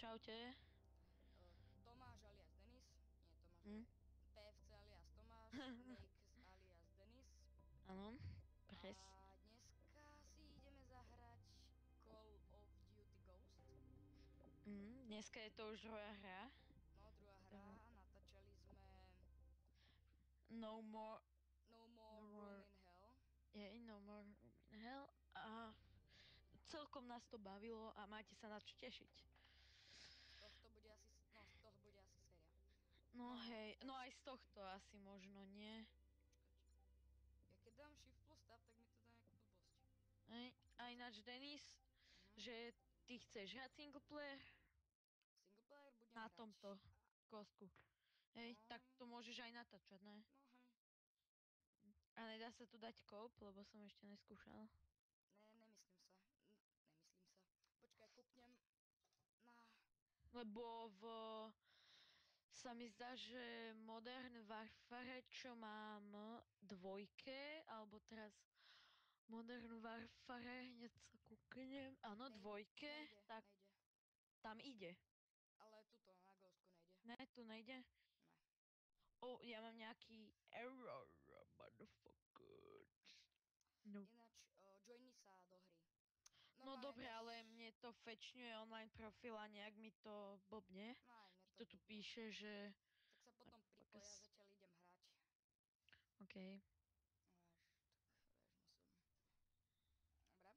Čaute. Tomáš alias Denis, nie Tomáš, Hm? PFC alias Tomáš, Nakes alias Denis. Áno, A pres. dneska si ideme zahrať Call of Duty Ghost. Dneska je to už druhá hra. No, druhá hra, natáčali sme No more... No More No Room more... in Hell. No more room in hell. A celkom nás to bavilo a máte sa na čo tešiť. Z toho bude asi séria. No hej, tak no aj z tohto asi možno, nie? Počkať. Ja keď dám Shift plus Tab, tak mi to dá nejakú blbosť. Hej, a ináč Denis, že ty chceš hrať single player Single player budem na hrať. tomto kostku. Hej, No. tak to môžeš aj natáčať, ne? No hej. A nedá sa tu dať kóp, lebo som ešte neskúšal. Nemyslím sa. Nemyslím sa. Počkaj, kúknem na... Lebo sa mi zdá, že Modern Warfare, čo mám dvojke, alebo teraz Modern Warfare, hneď sa kúknem, áno, dvojke, tak Nejde. tam ide. Ale tuto na Ghostku nejde. Ne, tu nejde? Ne. Ja mám nejaký error, motherfucker. No. Ináč, joini sa do hry. No dobre, ale mne to fečňuje online profil a nejak mi to blbne. No aj mne Mi to to tu blblo. píše, že... Tak sa potom pripoja, zatiaľ idem hrať. OK. Vieš, musím... Dobre.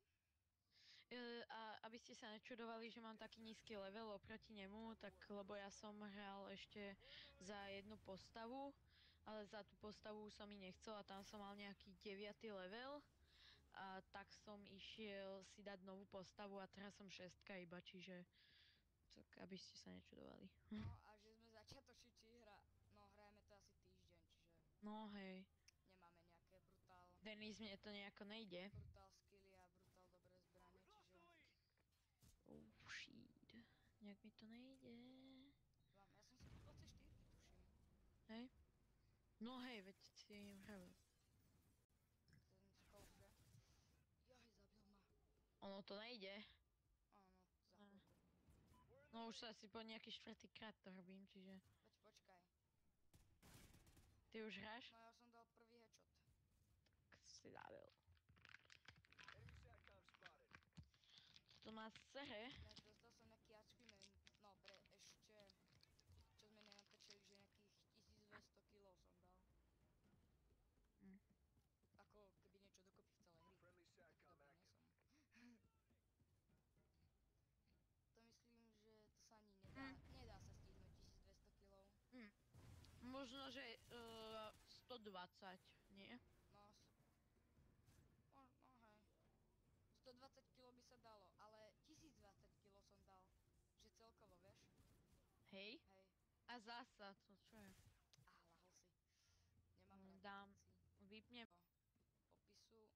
A aby ste sa nečudovali, že mám taký nízky level oproti nemu, tak lebo ja som hral ešte za jednu postavu, ale za tú postavu som mi nechcel a tam som mal nejaký 9. level a tak som išiel si dať novú postavu a teraz som 6 iba, čiže tak aby ste sa nečudovali. No a že sme začiatočníci hrajeme to asi týždeň, čiže No hej, nemáme nejaké brutál Denis, mne to nejako nejde. skilly a brutál dobré zbranie, čiže... Oh shit, nejak mi to nejde. Ja som si 24, tuším. Hej? No hej, veď si hral. Ten skok, že? Jaj, zabil ma. Ono to nejde. Áno, za chvíľku. No už sa asi po nejaký štvrtýkrát to robím, čiže... Veď počkaj. Ty už hráš? No ja som dal prvý headshot. Tak si zabil. To má sere. Ináč dostal som nejaký achievement, no ešte, čo sme nenatočili, že nejakých 1200 kg som dal. Ako keby niečo dokopy v celej hry. Taký dobrý nie som. To myslím, že to sa ani nedá sa stihnúť 1200 kg. Možno, že 120, nie? No hej. 120 kg by sa dalo, ale 1020 kg som dal. Že celkovo, vieš? Hej? Hej. A zasa, to čo je? Lahol si. Nemám rád Dám, veci. vypnem. Popisu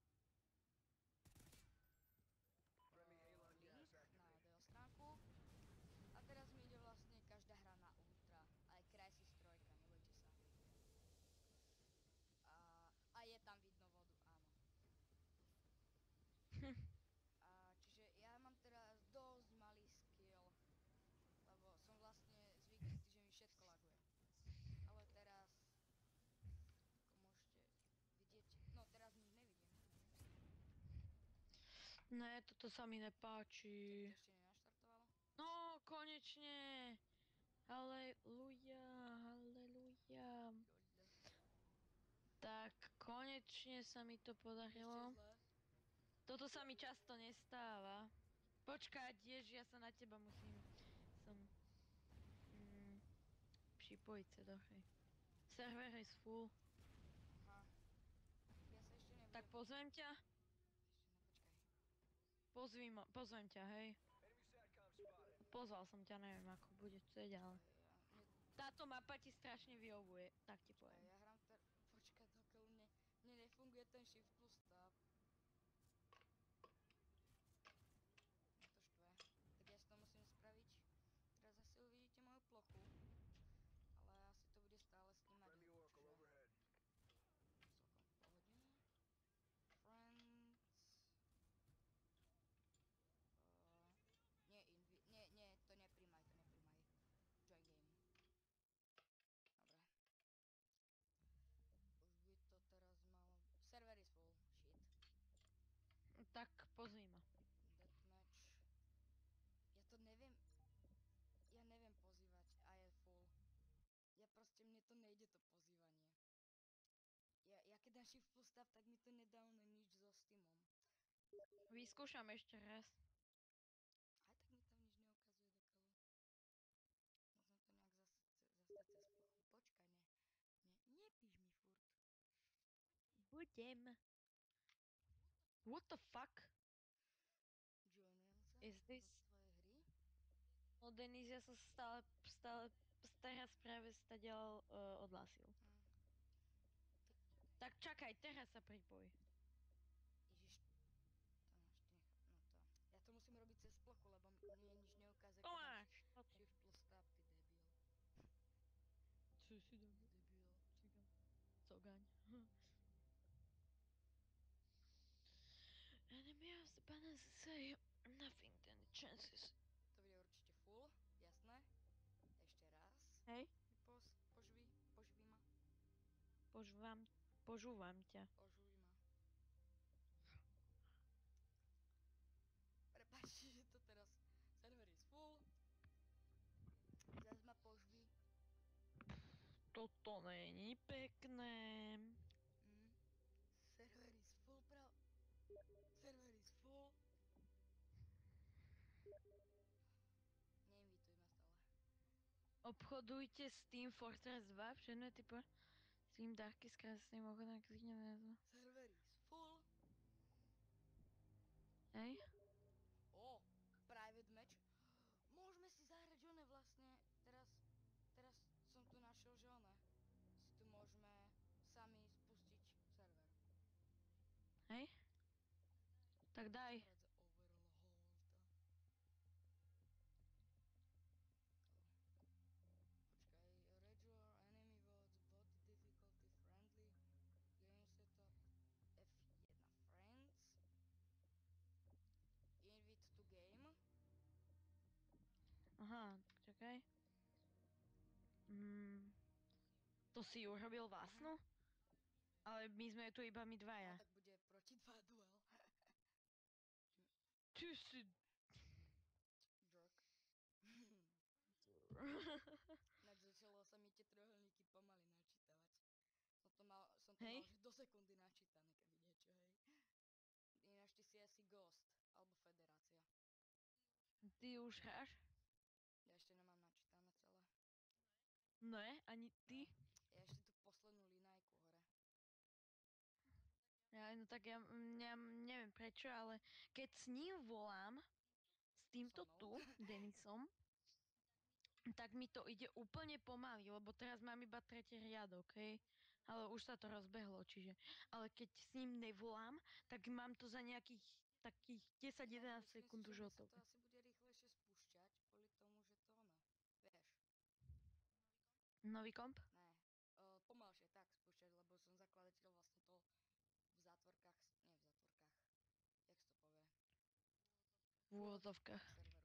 link na DL stránku. A teraz mi ide vlastne každá hra na Ultra. Aj Crysis 3, nebojte sa. A je tam vidno vodu, áno. Čiže ja mám teraz dosť malý skill. Lebo som vlastne zvyknutý, že mi všetko laguje. Ale teraz... Ako môžete vidieť... No teraz nič nevidím. Ne, toto sa mi nepáči. To ešte nenaštartovalo? No, konečne. Halleluja, halleluja. Tak, konečne sa mi to podarilo. Ešte zle. Toto sa mi často nestáva. Počkať, ja sa na teba musím pripojiť sa do hry. Server is full. Aha. Ja sa ešte nebudem... Tak pozvem ťa? Ešte počkaj. Pozvem ťa, hej. Pozval som ťa, neviem ako bude chcieť, ale... Táto mapa ti strašne vyhovuje, tak ti poviem. Ja hrám počkaj, dokiaľ mne nefunguje ten Shift plus Tab. Mňa to štve. Tak ja si to musím spraviť. Teraz zase uvidíte moju plochu. Ale asi to bude stále snímať hudbu, čiže... Celkom v pohode. Friends... Nie, to nepríjmaj. Tak pozvi ma. Deathmatch. Ja to neviem, ja neviem pozývať a je full. Ja proste, mne to nejde to pozývanie. Ja keď dám shift plus tab, tak mi to nedá ono nič so Steamom. Vyskúšam ešte raz. Aj tak mi tam nič neukazuje do keľu. Musím to nejak zastať cez plochu. Počkaj, nepíš mi furt. Budem. What the fuck? Joinujem sa Is this... do tvojej hry. No Denis, ja som stále teraz práve stadiaľ odhlásil. Tak čakaj, teraz sa pripoj. Ježiš, to máš ty. No to. Ja to musím robiť cez plochu, lebo mne nič neukazuje, To keď dám máš. shift plus tab, ty debil. Čo si dobil? Debil. Cogaň. Enemy of the banners say nothing then the chances. To bude určite full, jasné. Ešte raz. Hej? Požví ma. Požúvam ťa. Požuj ma. Prepáčte, že to teraz server is full. Zas ma požví. Toto není pekné. Server is full, Server is full. Neinvituj ma stále. Obchodujte s Team Fortress 2, všetné typy Steam dárky s krásnym ochotným klikne názva. Server is full. Hej? Private match. Môžeme si zahrať oné vlastne. Teraz som tu našiel, že oné. Si tu môžeme sami spustiť server. Hej? Tak daj. Zahrať za overall hold. Počkaj, regular enemy vote difficulty friendly. Game setup F1 friends. Invite to game. Aha, čakaj. To si urobil vlastnú? Ale my sme tu iba my No dvaja. tak bude proti 2 duel. Ty si... Jerk. Ináč začalo sa mi tie trojuholníky pomaly načítavať. Som to Hej? mal, že do sekundy načítané, keby niečo, hej. Ináč ty si asi Ghost, alebo Federácia. Ty už hráš? Ja ešte nemám načítané celé. Ne, ani ty? Ja ešte tú poslednú linajku hore. No tak ja neviem prečo, ale keď s ním volám, s týmto So tu, mnou? Denisom, tak mi to ide úplne pomaly, lebo teraz mám iba tretí riadok, hej. Ale už sa to rozbehlo, čiže... Ale keď s ním nevolám, tak mám to za nejakých takých 10-11 sekúnd už Myslím si, hotové. že to asi bude rýchlejšie spúšťať, kvôli tomu, že to ono. Vieš? Nový komp? Ne. Pomalšie tak spúšťať, lebo som zakladateľ vlastne to v zátvorkách, nie v zátvorkách. Jak sa to povie? V úvodzovkách. Serveru.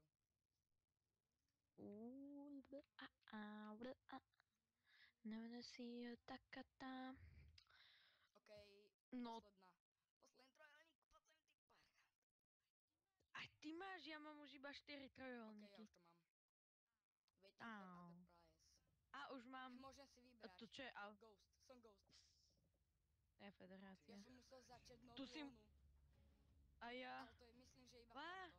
Never see you takata. OK, No, posledná. Posledný trojuholník, posledný typ parchant. aj ty máš, ja mám už iba 4 OK, ja trojuholníky. už to mám. Waiting for other prize. A už mám... Môžem si vybrať. To čo je? Ghost, som Ghost. Je Federácia. Ja som musel začať novú Tu si... onu. A ja... Ale to je, myslím, že iba v tomto.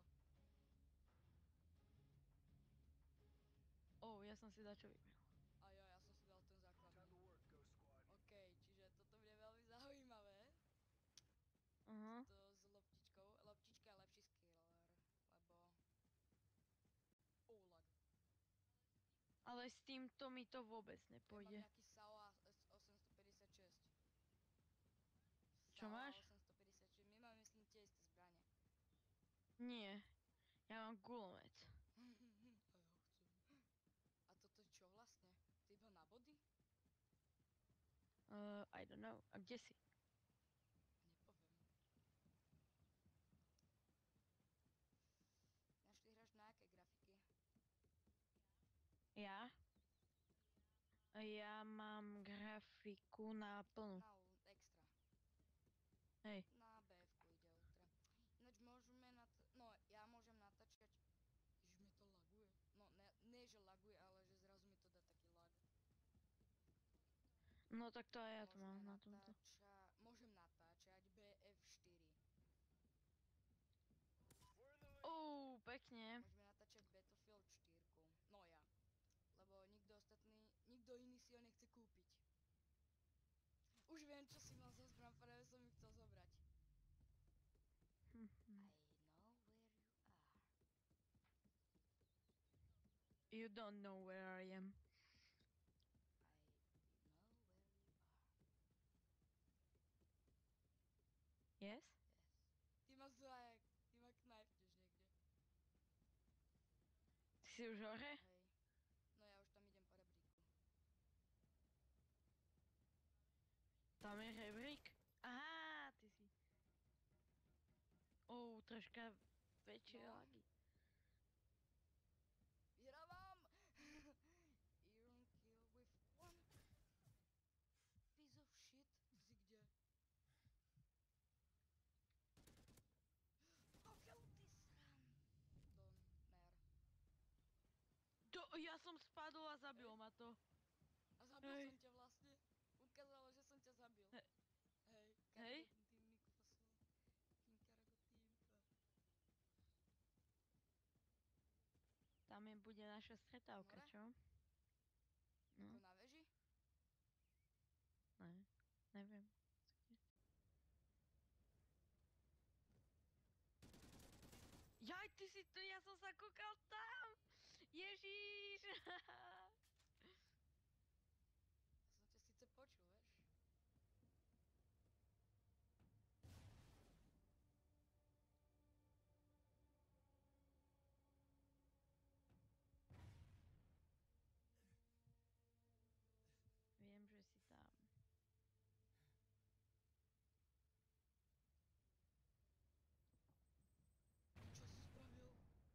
Ja som si dačo vybral. A ja som si dal ten základný. OK, čiže toto bude veľmi zaujímavé. To s loptičkou. Loptička je lepší skiller, lebo... lag. Ale s týmto mi to vôbec Ja nepôjde. mám nejaký SAO 856. Čo máš? 856. My máme, myslím, tie isté zbranie. Nie. Ja mám gulomet. A ja ho chcem. A toto čo vlastne? To iba na body? I don't know. A kde si? Nepoviem. Ináč ty hráš na aké grafiky? Ja? Ja mám grafiku na plnú. Na extra. Hej. Na BF-ku ide ultra. Ináč že laguje, ale že zrazu mi to dá taký lag. No tak to aj ja to Môžeme mám na tomto. Môžem natáčať BF4. Pekne. Môžeme natáčať Battlefield 4. No ja. Lebo nikto iný si ho nechce kúpiť. Už viem, čo si mal za zbran, práve som ju chcel zobrať. I know where you are. You don't know where I am. I know where you are. Yes? Yes. Ty ma zlajak, ty ma knajpneš niekde. Ty si už hore? Hej. No ja už tam idem po rebríku. Tam je rebrík. Aha, ty si. Troška väčšie No. lagy. Vyhrávam! Iron kill with one piece of shit. Ty si kde? Pokiaľ ty sram. Don Mer. Ja som spadol a zabil Hej. ma to. A zabil Hej. som ťa vlastne. Ukázalo, že som ťa zabil. He- Hej. Hej. Karago team Nick Fossil. King Karago team. Tam bude naša stretávka, Hore? čo? Ako No, na veži? ne, neviem. Jaj, ty si tu, ja som sa kúkal tam! Ježiš! Ja som ťa síce počul, vieš? Viem, že si tam. Čo si spravil?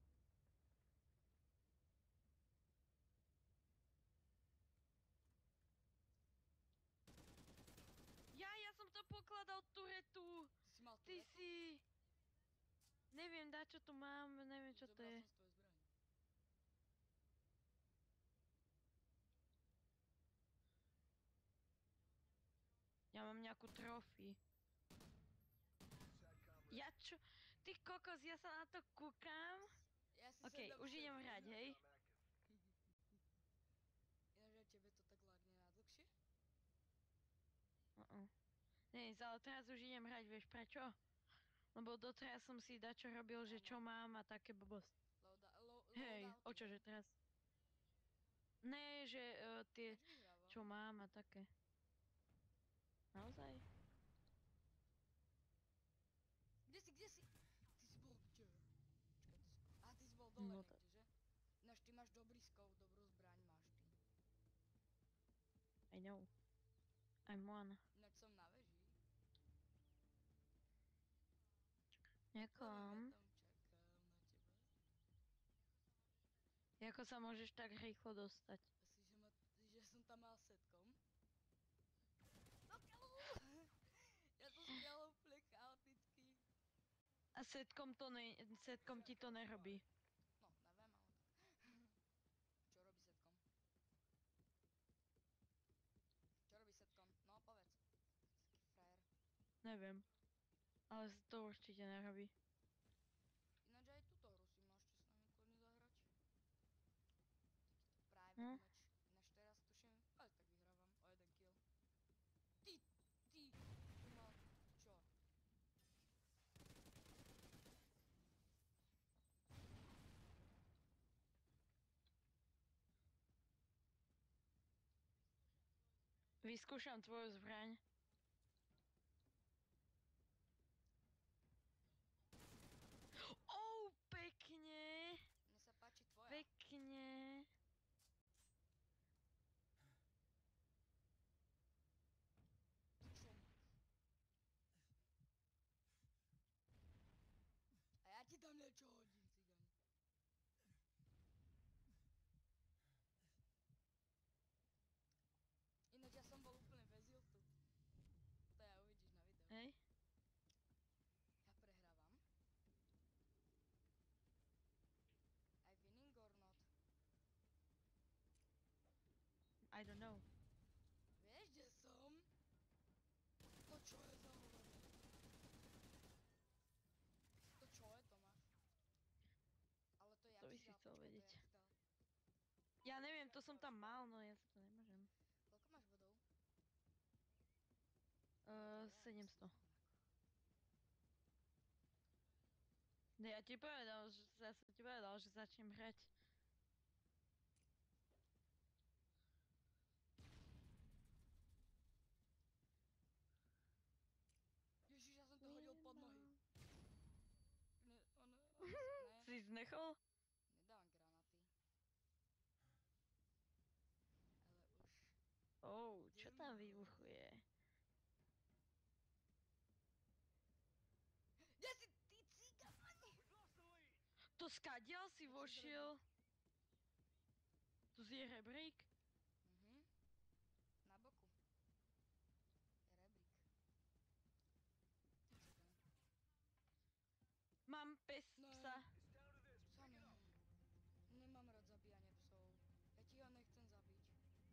Ja som to pokladal turetu! Ty si mal Ty turetu? si... Neviem, čo tu mám, neviem, čo to Zobral je. som z tvojej zbraň. Ja mám nejakú trofy. Ja čo? Ty kokos, ja sa na to kúkam. Ja si Okej, už idem hrať, hej? Ináč aj tebe to tak lágne na dlhšie? Nie, ale teraz už idem hrať, vieš prečo? Lebo doteraz som si dačo robil, že čo mám a také blbosť. Hej, o Loadouty, čože hej? teraz? Ne, že tie, Ináč vyhrávam. čo mám a také. Naozaj? Kde si? Ty si bol kde? Počkaj, ty si bol dole No niekde, že? Ináč ty máš dobrý skov, dobrú zbraň máš ty. I know. I'm one. Ináč som na veži. Nekom. Ja tam čakám na teba. Ako sa môžeš tak rýchlo dostať? Asi, že som tam mal setkom. Ja to strieľam úplne chaoticky. A setkom ti to nerobí. No, neviem, ale tak. Čo robí setkom? Čo robí setkom? No, povedz. Taký frajer. Neviem. Ale to určite nerobí. Ináč aj túto hru si môžete s nami kľudne zahrať. Takýto private match. Ináč teraz tuším, ale tak vyhrávam o 1 kill. Ty, tu mal, čo? Vyskúšam tvoju zbraň. Pekne. Mne sa páči tvoja. Pekne. Čo? A ja ti tam niečo hodím, cigáň. Ináč ja som bol úplne bez hiltu. To ja uvidíš na videu. Hej. Ja prehrávam. I winning or not? I don't know. Vieš, kde som? To čo je za hovado? To čo je, Tomáš? Ale to je jak To by si si dal, chcel počkaj, to vedieť. jak si dal. Ja neviem, to som tam mal, no ja sa to nemôžem. Koľko máš bodov? 700. Rovnako. No ja ti povedal, že ja som ti povedal, že začnem hrať. Ježiš, ja som to hodil pod nohy. Ne, ne. Si znechol? Nedávam granáty. Ale už... Čo tam idem. vybuchuje? Kde si ty cigani? To skadiaľ si Jak si vošiel? Tu je rebrík? Mhm. Na boku. Je rebrík. Ty cigan. Mám pes Ne. psa. Psa ne. Nemám rád zabíjanie psov. Ja ti ho nechcem zabiť.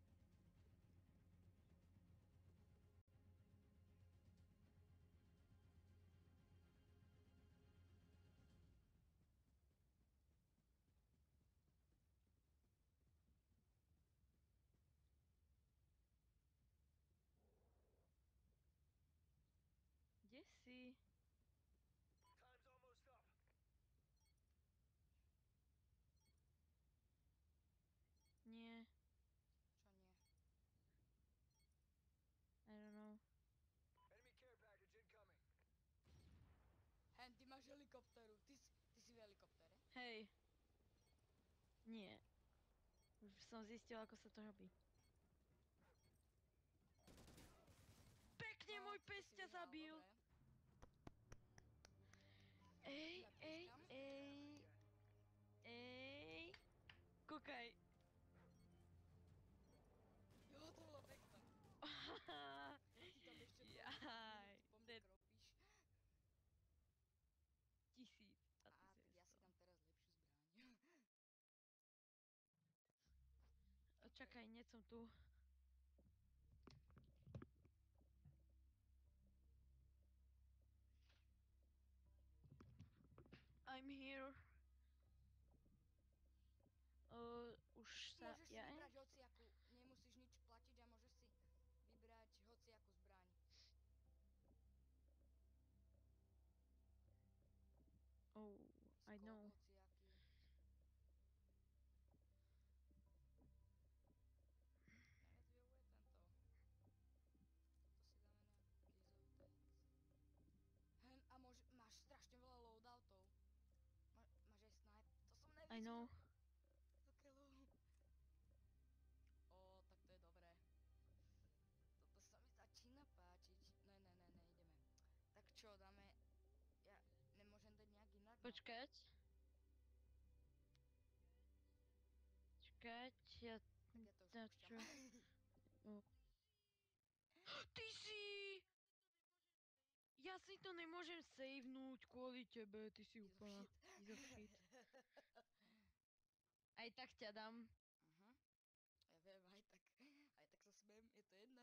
Kde si? Nie, Čo nie? I don't know. Hen, ty máš helikopteru. Ty si v helikoptere? Hej. Nie. Už som zistil, ako sa to robí. Pekne, No, môj toto pes si ťa vyhral, zabil. dobre. Ej, ej, Zapískam? ej. Ej. Kúkaj. Jo, to bolo pekné. Jak ty tam ešte Jaj, po mne to je kropíš. 1000 a Á, ty tak si ja si dám teraz lepšiu zbraň. Čakaj, nie som tu. I'm here. Už sa... Môžeš si vybrať hociakú, nemusíš nič platiť a môžeš si vybrať hociakú zbraň. Oh, I Skop know. hociaký. Najviac vyhovuje tento. Toto si dáme na Case of Tanks. Hen, a máš strašne veľa loadoutov. Máš aj snipe. To som I nevidel. know. Do keľu. Ó, tak to je dobré. Toto sa mi začína páčiť. Ne, ideme. Tak čo, dáme... Ja nemôžem dať nejak inak, no. Počkať. Čakať, ja... Tak ja to už Ja púšťam. čo? No. Ty si! Ja si to nemôžem savenúť kvôli tebe, ty si Piece of úplná shit. piece of shit. Aj tak ťa dám. Ja viem, aj tak sa smiem, je to 1-0.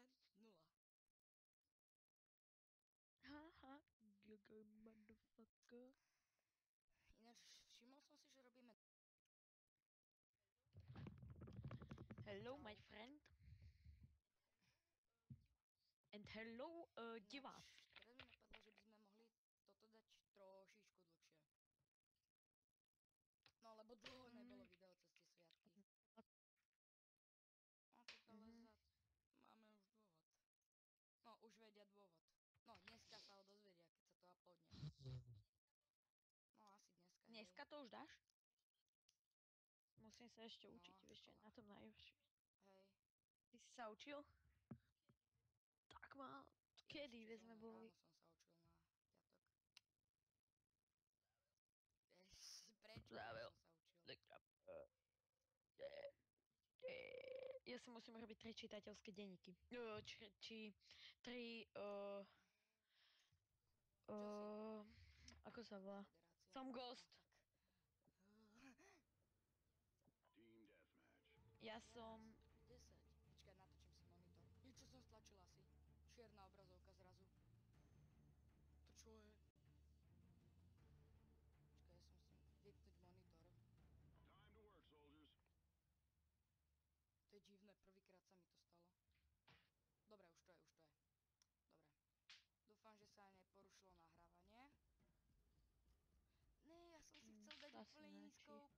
Haha, gaga motherfucker. Ináč všimol som si, že robíme... Hello, Čau. my friend. And hello, divák. Teraz mi napadlo, že by sme mohli toto dať trošičku dlhšie. No, lebo dlho nebolo video cez tie sviatky. A to telezat. Máme už dôvod. No, už vedia dôvod. No, dneska sa ho dozvedia, keď sa to uploadne. No, asi dneska, hej. Dneska to už dáš? Musím sa ešte No, učiť, vieš, čo je škola. na tom najhoršie. Hej. Ty si sa učil? Tak mal. Kedy Ježiš, sme boli? ráno som sa učil na piatok. Prečo Zável. som sa učil? Ja si musím robiť 3 čitateľské denníky. Či 3... Čo si? Ako sa volá? Federácia. Som Ghost. No, tak. Ja som... 10. Počkaj, asi úplne iný najlepší. scope.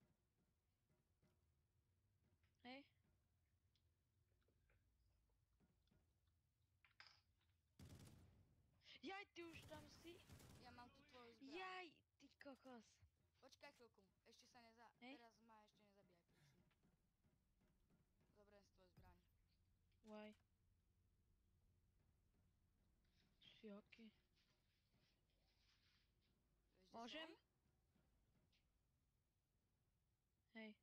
Hej? Jaj, ty už tam si? Ja mám tu tvoju zbraň. Jaj, ty kokos. Počkaj chvíľku, ešte sa Hej? teraz ma ešte nezabíjaj, prosím. Zoberiem si tvoju zbraň. Why? Si aký? Vieš, kde Môžem? som? Hej.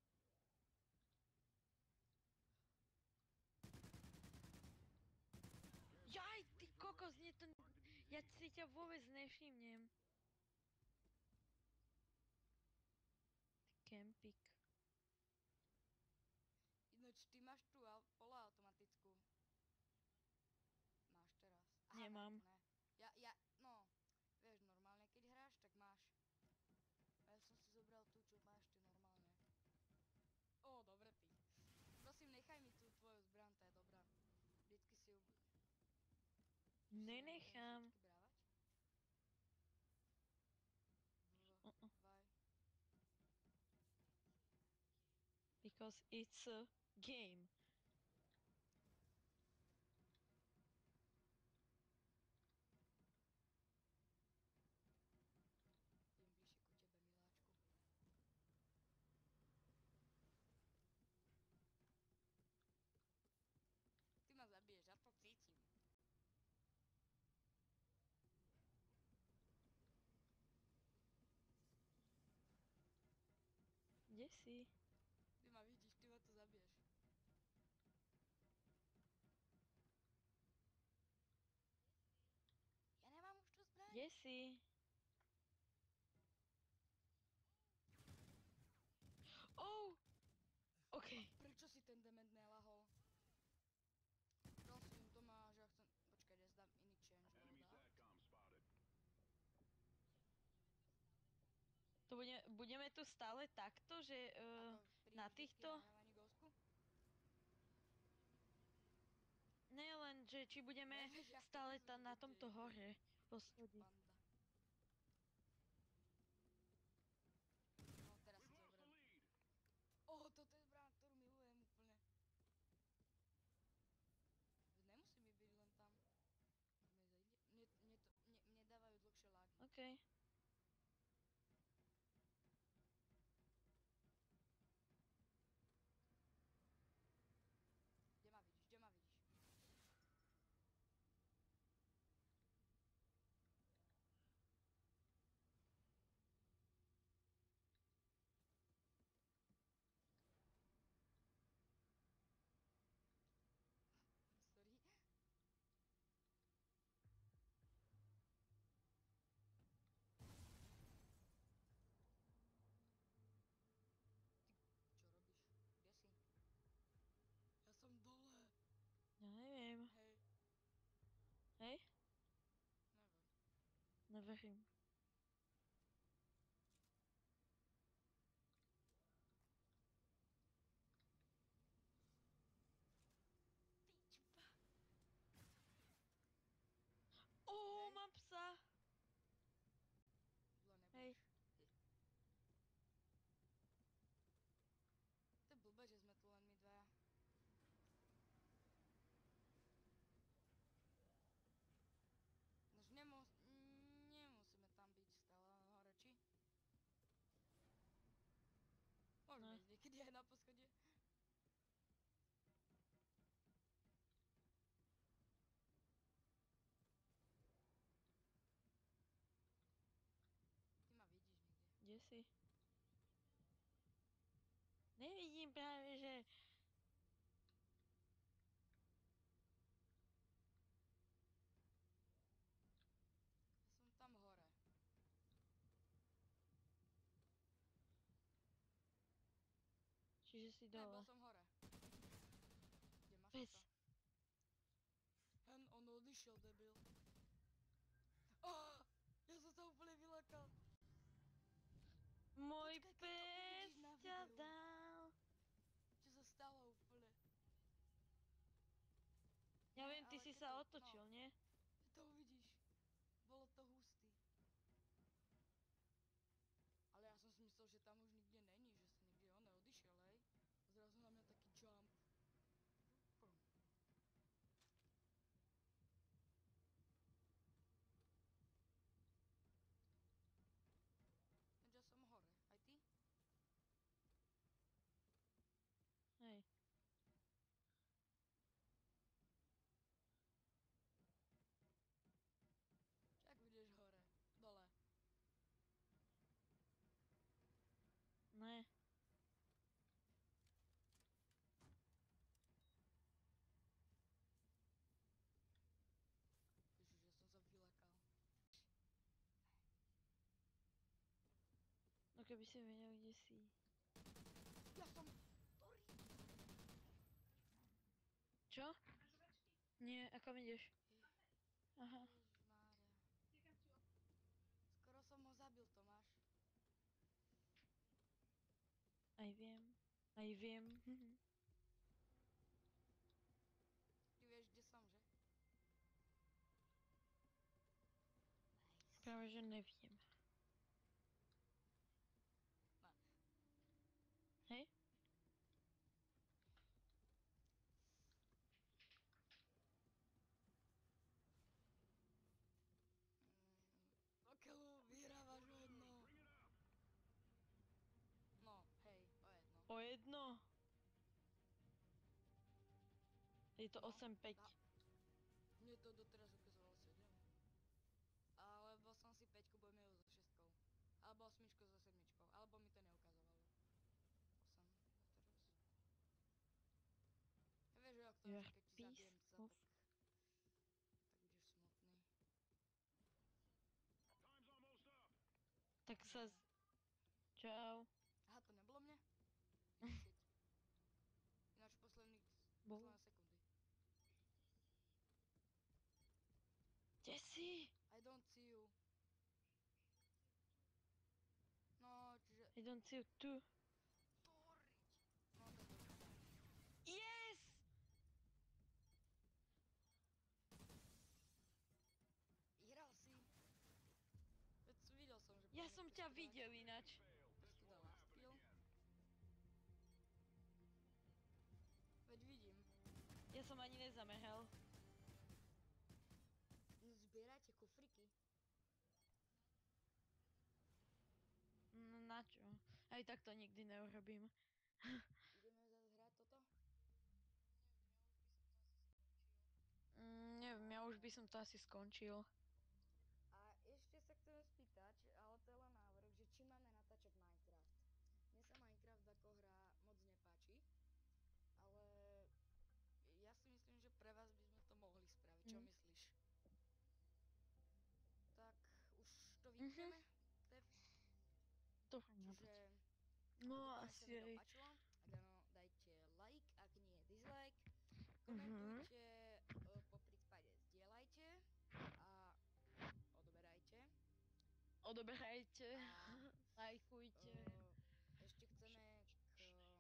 Jaj, ty kokos, nie to... Ja si ťa vôbec nevšimnem. Ty kempik. Ináč, ty máš tú poloautomatickú. Máš teraz. Nemám. Ne. No, vieš, normálne, keď hráš, tak máš. A ja som si zobral tú, čo máš ty normálne. Ó, dobre ty. Prosím, nechaj mi tú tvoju zbraň, tá je dobrá. Vždycky si ju... Si ju nebudem Nenechám. vždycky brávať? Uh-uh. Why? Because it's a game. Idem bližšie ku tebe, miláčku. Ty ma zabiješ, ja to cítim. Kde si? Ty ma vidíš, ty ma tu zabiješ. Ja nemám už tú zbraň. Kde si? Oh! OK. Prečo si ten dement nelahol? Prosím, to má, že ja chcem... Počkaj, ja zdám iný change Enemy loadout. SATCOM spotted. To budeme tu stále takto, že Ako na pri vždycky týchto... nahrávaní Ghostku? Ne len, že či budeme Ne, ja stále chcem na vidieť, tomto že- hore Piču, poschodí. panda. No, teraz si We've to lost the zoberiem. lead. Toto je zbraň, ktorú milujem úplne. Nemusí mi byť len tam. Mne dávajú dlhšie lagy. OK. Kde ma vidíš, kde ma vidíš? Sorry. Ty, čo robíš? Kde si? Ja som dole. Ja neviem. Hej. Hej? Neviem. Neverím. Piču. Ó, Hej. mám psa. Zle Hej. nebudeš. To je blbé, že sme tu len my dvaja. Nož nemusíme tam byť stále hore, či? Môžeme Ne. ísť niekedy aj na poschodie. Ty ma vidíš niekde. Kde si? Nevidím práve, že... Ja som tam hore. Čiže si Ne, bol dole. som hore. Kde máš Pes. psa? Hen, on odišiel, debil. Oh, ja som sa úplne vylakal. Môj Počkaj, keď to pes uvidíš na ťa videu. dal. Čo sa stalo úplne? Ja Ne, viem, ty ale si keď sa to- otočil, no, nie? Keď to uvidíš. Bolo to hustý. Ale ja som si myslel, že keby si vedel, kde si. Ja som... Tori! Čo? Nie, a kam ideš? Aha. Ježišmária. Skoro som ho zabil, Tomáš. Aj viem. Aj viem. Ty vieš, kde som, že? Nice. Práve, že neviem. No. Hej? Okelu, vyhrávaš o jedno. No, hej, o jedno. O jedno. Je to No, 8-5. Mne to doteraz ukazovalo 7. Alebo som si 5 pomýlil so 6. Alebo 8 so 7. Alebo mi to neukazovalo. 8 doteraz. Ja vieš, že to, Your že keď ti zabijem piece sa, of... tak budeš smutný. Tak sa... Čau. Aha, to nebolo mne? Shit. Ináč posledné Bolo. sekundy. Kde si? I don't see you. No, čiže... I don't see you too. Toriť! No, to je... Yes! Vyhral si. Veď videl som, že... Ja po mne som chceš ťa to dať. videl ináč. Chceš to dať last kill? Veď vidím. Ja som ani nezamehal. No zbierajte kufriky. No na čo? Aj tak to nikdy neurobím. Ideme zase hrať toto? Neviem, ja už by som to asi skončil. A ešte sa chcem spýtať, ale to je len návrh, že či máme natáčať Minecraft. Mne sa Minecraft ako hra moc nepáči, ale ja si myslím, že pre vás by sme to mohli spraviť. Čo myslíš? Tak už to vypneme, Tev? Dobre, Čiže no dúfam, že sa asi video aj. páčilo. Ak áno, dajte like, ak nie dislike. Komentujte, po prípade zdieľajte a odoberajte. Odoberajte, A lajkujte. ešte chceme k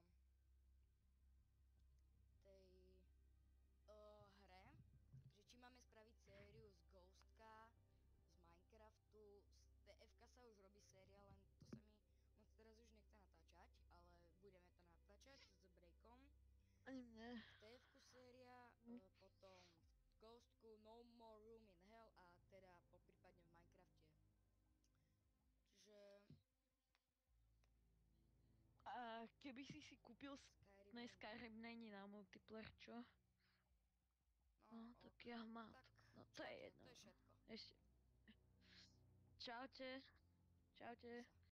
tej hre, že či máme spraviť sériu z Ghostka, z Minecraftu, z TFK sa už robí séria, len to sa mi moc teraz už nechce natáčať, ale budeme to natáčať s breakom. Ani mne. V TFku séria, potom v Ghostku No More Room in Hell a teda poprípadne v Minecrafte. Čiže... A keby si kúpil Skyrim není na multiplayer, čo? No, tak ok. ja mám. Tak, No to je čaute, jedno. to je všetko. Ešte. Čaute. Čaute. Sa.